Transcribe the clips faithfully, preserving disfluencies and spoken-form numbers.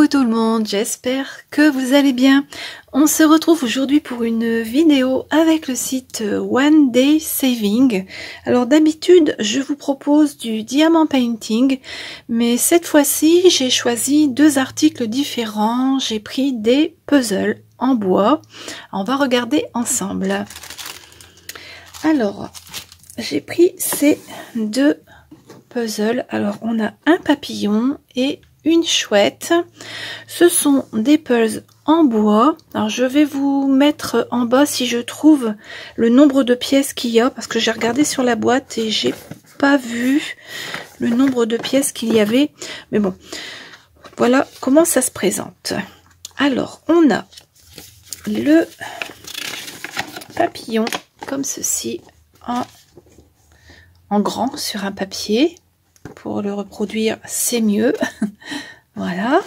tout le monde, j'espère que vous allez bien. On se retrouve aujourd'hui pour une vidéo avec le site One Day Saving. Alors d'habitude, je vous propose du diamant painting, mais cette fois-ci, j'ai choisi deux articles différents. J'ai pris des puzzles en bois. On va regarder ensemble. Alors, j'ai pris ces deux puzzles. Alors, on a un papillon et une chouette. Ce sont des puzzles en bois. Alors je vais vous mettre en bas si je trouve le nombre de pièces qu'il y a, parce que j'ai regardé sur la boîte et j'ai pas vu le nombre de pièces qu'il y avait, mais bon, voilà comment ça se présente. Alors on a le papillon comme ceci, en, en grand sur un papier. Pour le reproduire, c'est mieux. Voilà.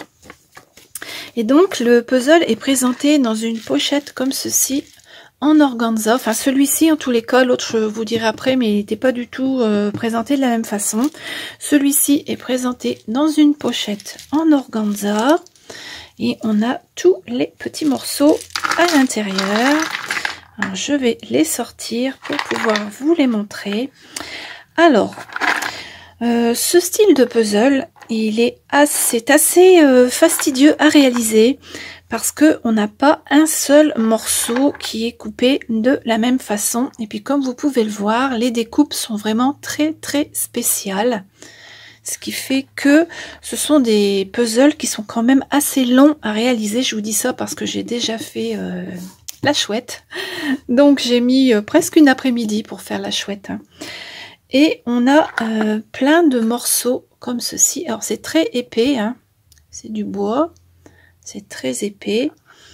Et donc, le puzzle est présenté dans une pochette comme ceci, en organza. Enfin, celui-ci, en tous les cas, l'autre, je vous dirai après, mais il n'était pas du tout euh, présenté de la même façon. Celui-ci est présenté dans une pochette en organza. Et on a tous les petits morceaux à l'intérieur. Alors, je vais les sortir pour pouvoir vous les montrer. Alors... Euh, ce style de puzzle, il est assez, assez euh, fastidieux à réaliser parce que on n'a pas un seul morceau qui est coupé de la même façon. Et puis comme vous pouvez le voir, les découpes sont vraiment très très spéciales. Ce qui fait que ce sont des puzzles qui sont quand même assez longs à réaliser. Je vous dis ça parce que j'ai déjà fait euh, la chouette. Donc j'ai mis euh, presque une après-midi pour faire la chouette. Hein. Et on a euh, plein de morceaux comme ceci. Alors c'est très épais, hein. C'est du bois, c'est très épais.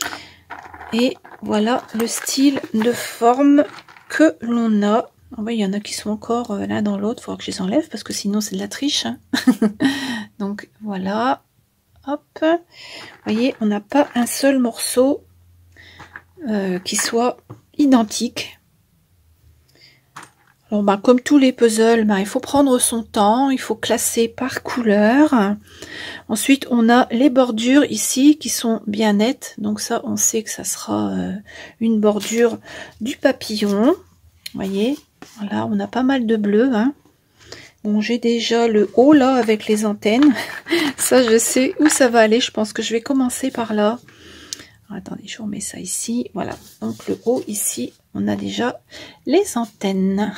Et voilà le style de forme que l'on a. Oh, oui, il y en a qui sont encore euh, l'un dans l'autre, il faudra que je les enlève parce que sinon c'est de la triche. Hein. Donc voilà, hop. Vous voyez, on n'a pas un seul morceau euh, qui soit identique. Alors, bah, comme tous les puzzles, bah, il faut prendre son temps, il faut classer par couleur. Ensuite, on a les bordures ici qui sont bien nettes. Donc ça, on sait que ça sera euh, une bordure du papillon. Vous voyez, voilà, on a pas mal de bleu. Hein. Bon, j'ai déjà le haut là avec les antennes. Ça, je sais où ça va aller. Je pense que je vais commencer par là. Alors, attendez, je vous remets ça ici. Voilà, donc le haut ici, on a déjà les antennes.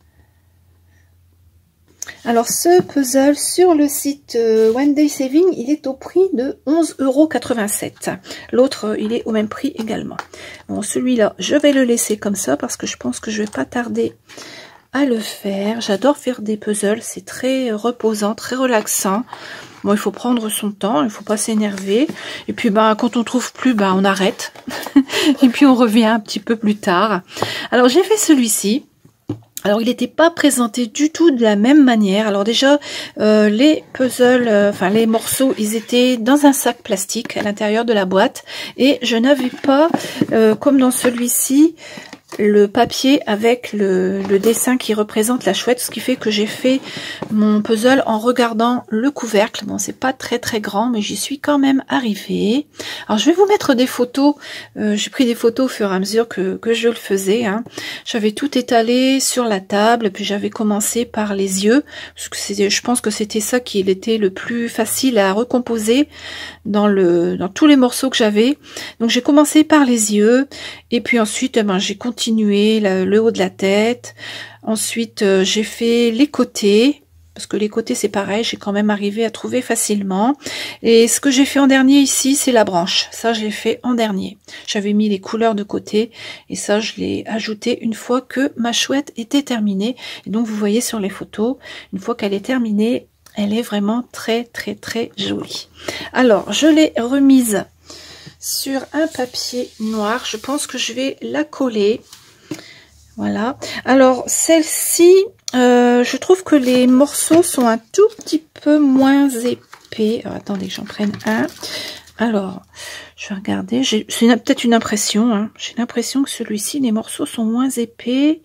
Alors ce puzzle sur le site One Day Saving, il est au prix de onze euros quatre-vingt-sept. L'autre, il est au même prix également. Bon, celui-là, je vais le laisser comme ça parce que je pense que je vais pas tarder à le faire. J'adore faire des puzzles, c'est très reposant, très relaxant. Bon, il faut prendre son temps, il ne faut pas s'énerver. Et puis, bah, quand on trouve plus, bah, on arrête. Et puis, on revient un petit peu plus tard. Alors, j'ai fait celui-ci. Alors, il n'était pas présenté du tout de la même manière. Alors déjà, euh, les puzzles, euh, enfin les morceaux, ils étaient dans un sac plastique à l'intérieur de la boîte. Et je n'avais pas, euh, comme dans celui-ci, le papier avec le, le dessin qui représente la chouette, ce qui fait que j'ai fait mon puzzle en regardant le couvercle. Bon, c'est pas très très grand, mais j'y suis quand même arrivée. Alors je vais vous mettre des photos. Euh, j'ai pris des photos au fur et à mesure que, que je le faisais. Hein. J'avais tout étalé sur la table, puis j'avais commencé par les yeux, parce que c'est, je pense que c'était ça qui était le plus facile à recomposer dans le dans tous les morceaux que j'avais. Donc j'ai commencé par les yeux, et puis ensuite, eh ben, j'ai continué le, le haut de la tête. Ensuite, euh, j'ai fait les côtés, parce que les côtés c'est pareil, j'ai quand même arrivé à trouver facilement. Et ce que j'ai fait en dernier ici, c'est la branche. Ça, j'ai fait en dernier. J'avais mis les couleurs de côté, et ça, je l'ai ajouté une fois que ma chouette était terminée. Et donc, vous voyez sur les photos, une fois qu'elle est terminée, elle est vraiment très, très, très jolie. Alors, je l'ai remise sur un papier noir. Je pense que je vais la coller. Voilà. Alors, celle-ci, euh, je trouve que les morceaux sont un tout petit peu moins épais. Alors, attendez que j'en prenne un. Alors, je vais regarder. C'est peut-être une impression. Hein. J'ai l'impression que celui-ci, les morceaux sont moins épais.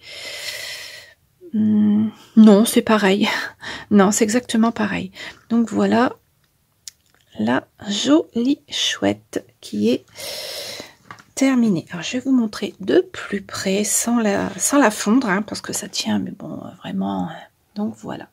Hum, non, c'est pareil. Non, c'est exactement pareil. Donc, voilà la jolie chouette qui est terminée. Alors je vais vous montrer de plus près sans la, sans la fondre, hein, parce que ça tient, mais bon, vraiment. Donc voilà.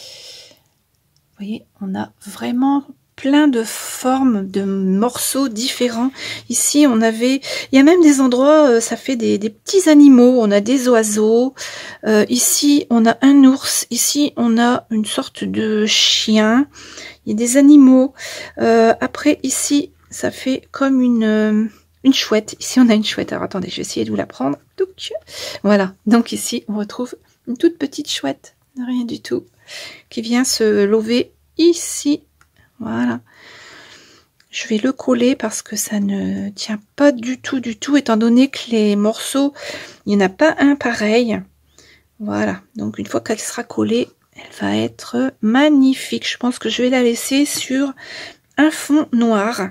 Vous voyez, on a vraiment plein de formes, de morceaux différents. Ici, on avait, il y a même des endroits, euh, ça fait des, des petits animaux. On a des oiseaux. Euh, ici, on a un ours. Ici, on a une sorte de chien. Il y a des animaux. Euh, après, ici, ça fait comme une, euh, une chouette. Ici, on a une chouette. Alors, attendez, je vais essayer de vous la prendre. Voilà. Donc, ici, on retrouve une toute petite chouette. Rien du tout. Qui vient se lever ici. Voilà. Je vais le coller parce que ça ne tient pas du tout, du tout, étant donné que les morceaux, il n'y en a pas un pareil. Voilà. Donc, une fois qu'elle sera collée, elle va être magnifique. Je pense que je vais la laisser sur un fond noir.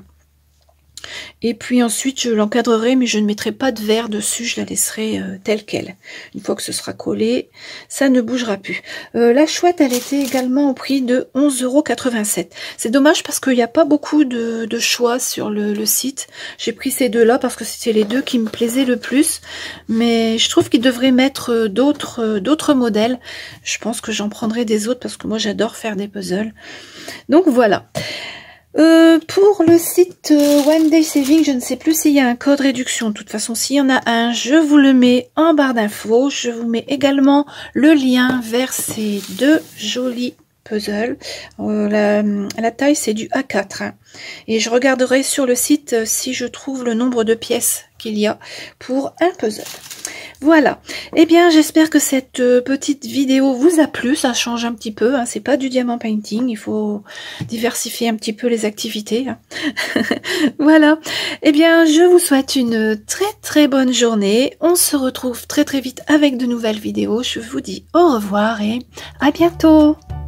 Et puis ensuite, je l'encadrerai, mais je ne mettrai pas de verre dessus. Je la laisserai euh, telle qu'elle. Une fois que ce sera collé, ça ne bougera plus. Euh, la chouette, elle était également au prix de onze euros quatre-vingt-sept. C'est dommage parce qu'il n'y a pas beaucoup de, de choix sur le, le site. J'ai pris ces deux-là parce que c'était les deux qui me plaisaient le plus. Mais je trouve qu'ils devraient mettre d'autres d'autres modèles. Je pense que j'en prendrai des autres parce que moi, j'adore faire des puzzles. Donc voilà. Euh, pour le site euh, One Day Saving, je ne sais plus s'il y a un code réduction. De toute façon, s'il y en a un, je vous le mets en barre d'infos. Je vous mets également le lien vers ces deux jolis puzzles. Euh, la, la taille, c'est du A quatre. Hein. Et je regarderai sur le site euh, si je trouve le nombre de pièces qu'il y a pour un puzzle. Voilà, eh bien j'espère que cette euh, petite vidéo vous a plu, ça change un petit peu, hein. C'est pas du diamant painting, il faut diversifier un petit peu les activités. Hein. Voilà, eh bien je vous souhaite une très très bonne journée, on se retrouve très très vite avec de nouvelles vidéos, je vous dis au revoir et à bientôt.